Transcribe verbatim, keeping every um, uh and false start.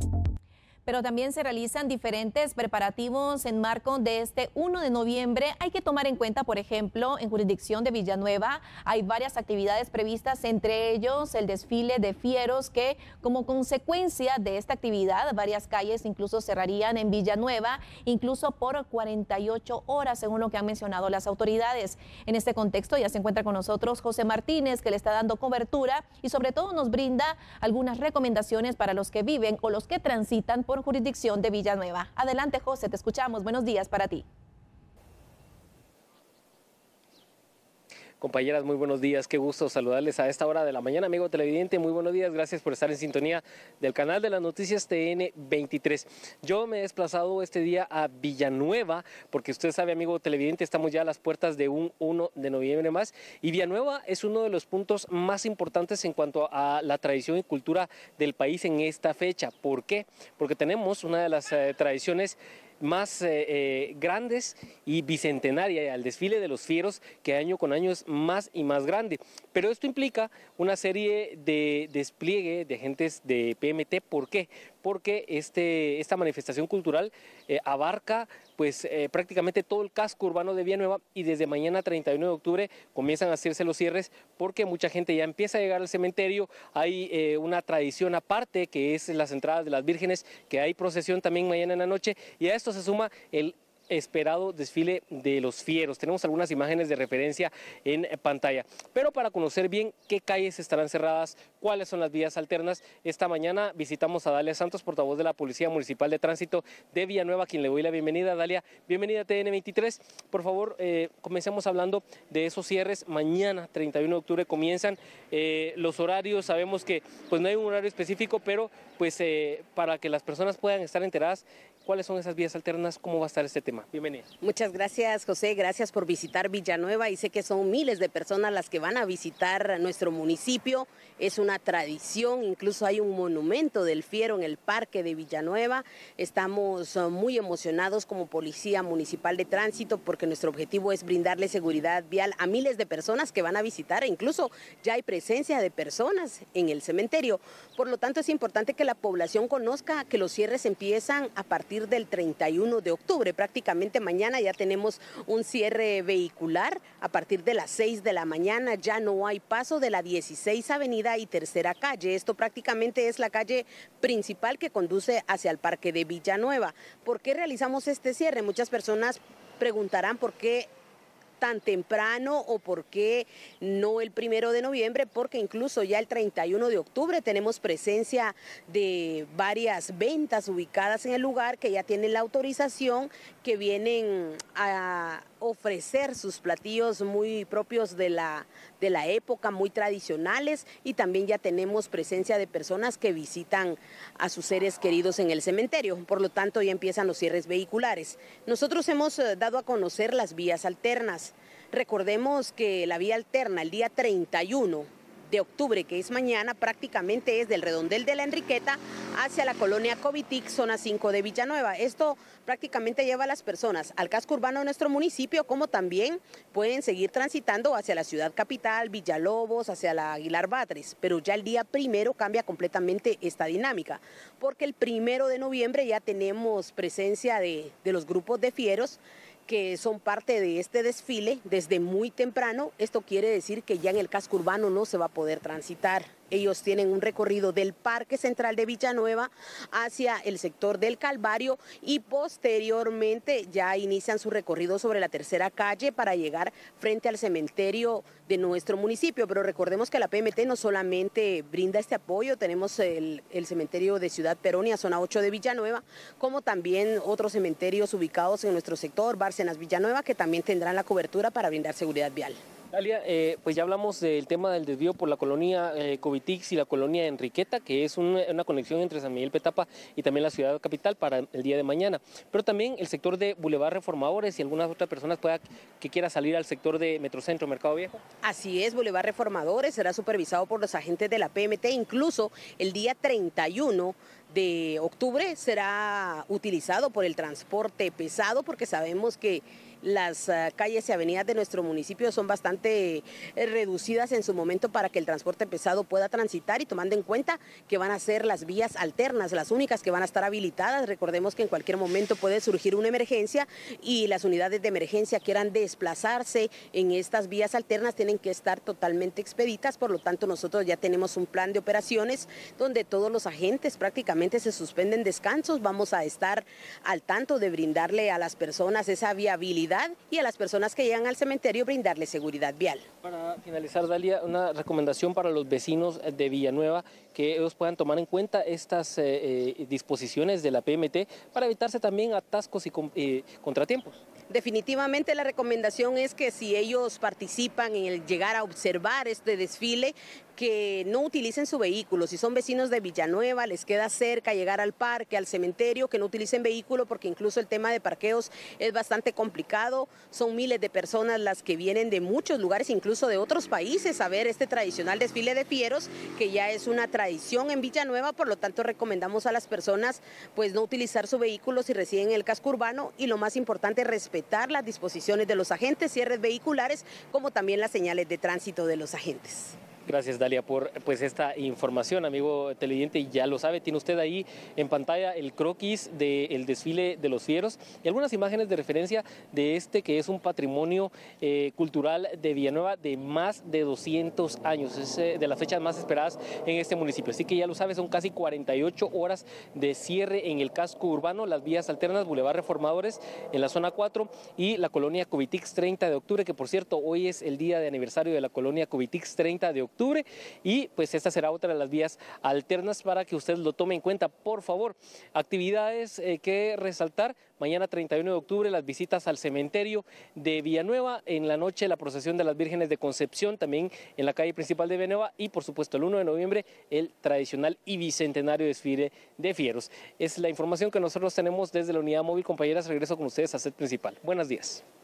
Pero también se realizan diferentes preparativos en marco de este uno de noviembre. Hay que tomar en cuenta, por ejemplo, en jurisdicción de Villanueva hay varias actividades previstas, entre ellos el desfile de fieros, que como consecuencia de esta actividad varias calles incluso cerrarían en Villanueva, incluso por cuarenta y ocho horas, según lo que han mencionado las autoridades. En este contexto ya se encuentra con nosotros José Martínez, que le está dando cobertura y sobre todo nos brinda algunas recomendaciones para los que viven o los que transitan por por jurisdicción de Villanueva. Adelante, José, te escuchamos. Buenos días para ti. Compañeras, muy buenos días, qué gusto saludarles a esta hora de la mañana, amigo televidente, muy buenos días, gracias por estar en sintonía del canal de las noticias T N veintitrés. Yo me he desplazado este día a Villanueva, porque usted sabe, amigo televidente, estamos ya a las puertas de un uno de noviembre más, y Villanueva es uno de los puntos más importantes en cuanto a la tradición y cultura del país en esta fecha. ¿Por qué? Porque tenemos una de las eh, tradiciones más eh, eh, grandes y bicentenaria, al desfile de los fieros, que año con año es más y más grande. Pero esto implica una serie de despliegue de agentes de P M T. ¿Por qué? Porque este, esta manifestación cultural eh, abarca pues eh, prácticamente todo el casco urbano de Villanueva, y desde mañana treinta y uno de octubre comienzan a hacerse los cierres porque mucha gente ya empieza a llegar al cementerio. Hay eh, una tradición aparte que es las entradas de las vírgenes, que hay procesión también mañana en la noche, y a esto se suma el esperado desfile de los fieros. Tenemos algunas imágenes de referencia en pantalla, pero para conocer bien qué calles estarán cerradas, cuáles son las vías alternas, esta mañana visitamos a Dalia Santos, portavoz de la Policía Municipal de Tránsito de Villanueva, a quien le doy la bienvenida. Dalia, bienvenida a T N veintitrés. Por favor, eh, comencemos hablando de esos cierres. Mañana treinta y uno de octubre comienzan eh, los horarios. Sabemos que pues no hay un horario específico, pero pues eh, para que las personas puedan estar enteradas, ¿cuáles son esas vías alternas? ¿Cómo va a estar este tema? Bienvenida. Muchas gracias, José. Gracias por visitar Villanueva, y sé que son miles de personas las que van a visitar nuestro municipio. Es una tradición, incluso hay un monumento del fiero en el parque de Villanueva. Estamos muy emocionados como Policía Municipal de Tránsito porque nuestro objetivo es brindarle seguridad vial a miles de personas que van a visitar, e incluso ya hay presencia de personas en el cementerio. Por lo tanto, es importante que la población conozca que los cierres empiezan a partir del treinta y uno de octubre. Prácticamente mañana ya tenemos un cierre vehicular a partir de las seis de la mañana. Ya no hay paso de la dieciséis Avenida y Tercera Calle. Esto prácticamente es la calle principal que conduce hacia el parque de Villanueva. ¿Por qué realizamos este cierre? Muchas personas preguntarán por qué tan temprano o por qué no el primero de noviembre, porque incluso ya el treinta y uno de octubre tenemos presencia de varias ventas ubicadas en el lugar que ya tienen la autorización, que vienen a ofrecer sus platillos muy propios de la, de la época, muy tradicionales, y también ya tenemos presencia de personas que visitan a sus seres queridos en el cementerio. Por lo tanto, ya empiezan los cierres vehiculares. Nosotros hemos dado a conocer las vías alternas. Recordemos que la vía alterna el día treinta y uno de octubre, que es mañana, prácticamente es del redondel de la Enriqueta hacia la colonia Covitic, zona cinco de Villanueva. Esto prácticamente lleva a las personas al casco urbano de nuestro municipio, como también pueden seguir transitando hacia la ciudad capital, Villalobos, hacia la Aguilar Batres. Pero ya el día primero cambia completamente esta dinámica, porque el primero de noviembre ya tenemos presencia de, de los grupos de fieros que son parte de este desfile desde muy temprano. Esto quiere decir que ya en el casco urbano no se va a poder transitar. Ellos tienen un recorrido del Parque Central de Villanueva hacia el sector del Calvario, y posteriormente ya inician su recorrido sobre la Tercera Calle para llegar frente al cementerio de nuestro municipio. Pero recordemos que la P M T no solamente brinda este apoyo, tenemos el, el cementerio de Ciudad Peronia, zona ocho de Villanueva, como también otros cementerios ubicados en nuestro sector, Bárcenas, Villanueva, que también tendrán la cobertura para brindar seguridad vial. Dalia, eh, pues ya hablamos del tema del desvío por la colonia eh, Covitix y la colonia Enriqueta, que es un, una conexión entre San Miguel Petapa y también la ciudad capital para el día de mañana. Pero también el sector de Boulevard Reformadores y algunas otras personas pueda, que quiera salir al sector de Metrocentro, Mercado Viejo. Así es, Boulevard Reformadores será supervisado por los agentes de la P M T. Incluso el día treinta y uno de octubre será utilizado por el transporte pesado, porque sabemos que las uh, calles y avenidas de nuestro municipio son bastante eh, reducidas en su momento para que el transporte pesado pueda transitar, y tomando en cuenta que van a ser las vías alternas, las únicas que van a estar habilitadas. Recordemos que en cualquier momento puede surgir una emergencia y las unidades de emergencia quieran desplazarse en estas vías alternas, tienen que estar totalmente expeditas. Por lo tanto, nosotros ya tenemos un plan de operaciones donde todos los agentes prácticamente se suspenden descansos. Vamos a estar al tanto de brindarle a las personas esa viabilidad y a las personas que llegan al cementerio brindarle seguridad vial. Para finalizar, Dalia, una recomendación para los vecinos de Villanueva, que ellos puedan tomar en cuenta estas eh, eh, disposiciones de la P M T para evitarse también atascos y eh, contratiempos. Definitivamente la recomendación es que si ellos participan en el llegar a observar este desfile, que no utilicen su vehículo. Si son vecinos de Villanueva, les queda cerca llegar al parque, al cementerio, que no utilicen vehículo, porque incluso el tema de parqueos es bastante complicado. Son miles de personas las que vienen de muchos lugares, incluso de otros países, a ver este tradicional desfile de fieros, que ya es una tradición en Villanueva. Por lo tanto, recomendamos a las personas pues no utilizar su vehículo si residen en el casco urbano, y lo más importante, respetar las disposiciones de los agentes, cierres vehiculares, como también las señales de tránsito de los agentes. Gracias, Dalia, por pues esta información, amigo televidente. Y ya lo sabe, tiene usted ahí en pantalla el croquis del desfile de los fieros y algunas imágenes de referencia de este que es un patrimonio eh, cultural de Villanueva de más de doscientos años. Es eh, de las fechas más esperadas en este municipio. Así que ya lo sabe, son casi cuarenta y ocho horas de cierre en el casco urbano, las vías alternas, Boulevard Reformadores en la zona cuatro y la colonia Covitix treinta de octubre, que por cierto hoy es el día de aniversario de la colonia Covitix treinta de octubre. Octubre, y pues esta será otra de las vías alternas para que usted lo tome en cuenta, por favor. Actividades eh, que resaltar: mañana treinta y uno de octubre las visitas al cementerio de Villanueva, en la noche la procesión de las Vírgenes de Concepción también en la calle principal de Villanueva, y por supuesto el uno de noviembre el tradicional y bicentenario desfile de fieros. Es la información que nosotros tenemos desde la unidad móvil. Compañeras, regreso con ustedes a set principal. Buenos días.